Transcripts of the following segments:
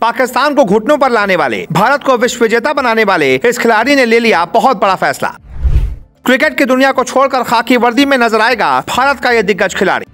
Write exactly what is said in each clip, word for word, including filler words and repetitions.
पाकिस्तान को घुटनों पर लाने वाले, भारत को विश्व विजेता बनाने वाले इस खिलाड़ी ने ले लिया बहुत बड़ा फैसला। क्रिकेट की दुनिया को छोड़कर खाकी वर्दी में नजर आएगा भारत का यह दिग्गज खिलाड़ी।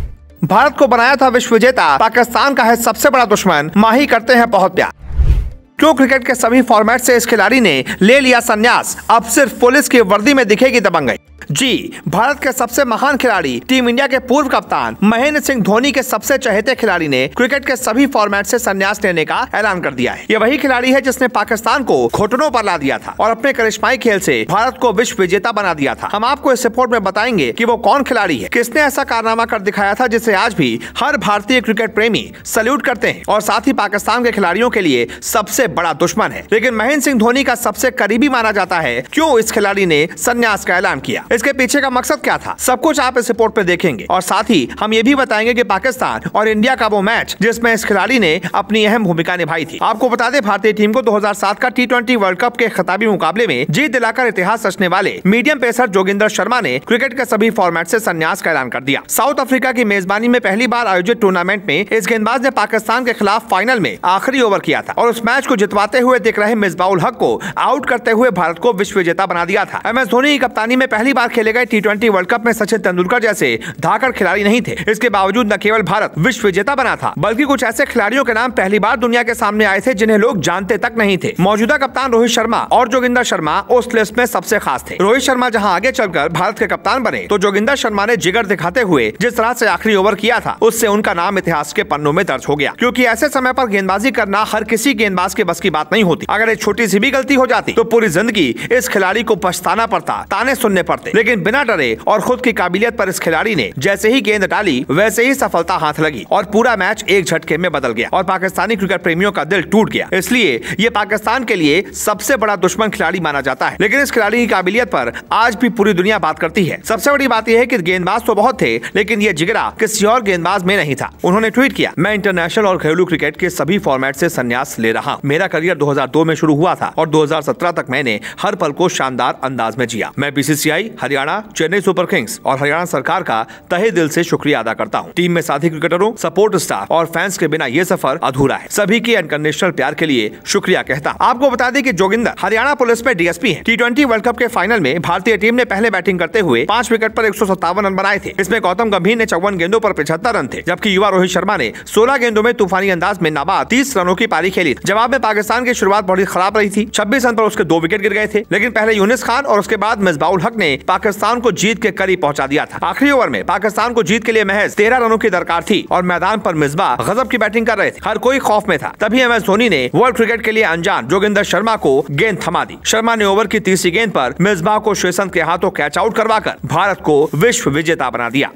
भारत को बनाया था विश्व विजेता, पाकिस्तान का है सबसे बड़ा दुश्मन, माही करते हैं बहुत प्यार। क्यों क्रिकेट के सभी फॉर्मेट से इस खिलाड़ी ने ले लिया संन्यास, अब सिर्फ पुलिस की वर्दी में दिखेगी दबंगई। जी, भारत के सबसे महान खिलाड़ी, टीम इंडिया के पूर्व कप्तान महेंद्र सिंह धोनी के सबसे चहेते खिलाड़ी ने क्रिकेट के सभी फॉर्मेट से संन्यास लेने का ऐलान कर दिया है। ये वही खिलाड़ी है जिसने पाकिस्तान को घुटनों पर ला दिया था और अपने करिश्माई खेल से भारत को विश्व विजेता बना दिया था। हम आपको इस रिपोर्ट में बताएंगे कि वो कौन खिलाड़ी है, किसने ऐसा कारनामा कर दिखाया था जिसे आज भी हर भारतीय क्रिकेट प्रेमी सल्यूट करते हैं और साथ ही पाकिस्तान के खिलाड़ियों के लिए सबसे बड़ा दुश्मन है, लेकिन महेंद्र सिंह धोनी का सबसे करीबी माना जाता है। क्यों इस खिलाड़ी ने संन्यास का ऐलान किया, इसके पीछे का मकसद क्या था, सब कुछ आप इस रिपोर्ट पे देखेंगे और साथ ही हम ये भी बताएंगे कि पाकिस्तान और इंडिया का वो मैच जिसमें इस खिलाड़ी ने अपनी अहम भूमिका निभाई थी। आपको बता दें, भारतीय टीम को दो हज़ार सात का टी ट्वेंटी वर्ल्ड कप के खिताबी मुकाबले में जीत दिलाकर इतिहास रचने वाले मीडियम पेसर जोगिंदर शर्मा ने क्रिकेट के सभी फॉर्मेट से संन्यास का ऐलान कर दिया। साउथ अफ्रीका की मेजबानी में पहली बार आयोजित टूर्नामेंट में इस गेंदबाज ने पाकिस्तान के खिलाफ फाइनल में आखिरी ओवर किया था और उस मैच को जितवाते हुए दिख रहे मिसबाउल हक को आउट करते हुए भारत को विश्व विजेता बना दिया था। एम एस धोनी की कप्तानी में पहली बार खेले गए टी ट्वेंटी वर्ल्ड कप में सचिन तेंदुलकर जैसे धाकड़ खिलाड़ी नहीं थे। इसके बावजूद न केवल भारत विश्व विजेता बना था, बल्कि कुछ ऐसे खिलाड़ियों के नाम पहली बार दुनिया के सामने आए थे जिन्हें लोग जानते तक नहीं थे। मौजूदा कप्तान रोहित शर्मा और जोगिंदर शर्मा उस लिस्ट में सबसे खास थे। रोहित शर्मा जहां आगे चलकर भारत के कप्तान बने, तो जोगिंदर शर्मा ने जिगर दिखाते हुए जिस तरह से आखिरी ओवर किया था, उससे उनका नाम इतिहास के पन्नों में दर्ज हो गया। क्योंकि ऐसे समय पर गेंदबाजी करना हर किसी गेंदबाज के बस की बात नहीं होती। अगर एक छोटी सी भी गलती हो जाती तो पूरी जिंदगी इस खिलाड़ी को पछताना पड़ता, ताने सुनने पड़ते। लेकिन बिना डरे और खुद की काबिलियत पर इस खिलाड़ी ने जैसे ही गेंद डाली वैसे ही सफलता हाथ लगी और पूरा मैच एक झटके में बदल गया और पाकिस्तानी क्रिकेट प्रेमियों का दिल टूट गया। इसलिए ये पाकिस्तान के लिए सबसे बड़ा दुश्मन खिलाड़ी माना जाता है। लेकिन इस खिलाड़ी की काबिलियत पर आज भी पूरी दुनिया बात करती है। सबसे बड़ी बात यह है कि गेंदबाज तो बहुत थे, लेकिन ये जिगरा किसी और गेंदबाज में नहीं था। उन्होंने ट्वीट किया, मैं इंटरनेशनल और घरेलू क्रिकेट के सभी फॉर्मेट से संन्यास ले रहा हूं। मेरा करियर दो हज़ार दो में शुरू हुआ था और दो हज़ार सत्रह तक मैंने हर पल को शानदार अंदाज में जिया। मैं B C C I, Haryana, Chennai Super Kings और हरियाणा सरकार का तहे दिल से शुक्रिया अदा करता हूं। टीम में साथी क्रिकेटरों, सपोर्ट स्टाफ और फैंस के बिना ये सफर अधूरा है। सभी की अनकंडीशनल प्यार के लिए शुक्रिया कहता हूं। आपको बता दें कि जोगिंदर हरियाणा पुलिस में डी एस पी हैं। टी ट्वेंटी वर्ल्ड कप के फाइनल में भारतीय टीम ने पहले बैटिंग करते हुए पांच विकेट पर एक सौ सत्तावन रन बनाए थे। इसमें गौतम गंभीर ने चौवन गेंदों पर पचहत्तर रन थे, जबकि युवा रोहित शर्मा ने सोलह गेंदों में तूफानी अंदाज में नाबाद तीस रनों की पारी खेली। जवाब में पाकिस्तान की शुरुआत बहुत खराब रही थी। छब्बीस रन पर उसके दो विकेट गिर गए थे, लेकिन पहले यूनिस खान और उसके बाद मिसबाउल हक ने पाकिस्तान को जीत के करीब पहुंचा दिया था। आखिरी ओवर में पाकिस्तान को जीत के लिए महज तेरह रनों की दरकार थी और मैदान पर मिसबा गजब की बैटिंग कर रहे थे। हर कोई खौफ में था। तभी एम एस धोनी ने वर्ल्ड क्रिकेट के लिए अनजान जोगिंदर शर्मा को गेंद थमा दी। शर्मा ने ओवर की तीसरी गेंद पर मिसबा को श्रीसंत के हाथों कैच आउट करवाकर भारत को विश्व विजेता बना दिया।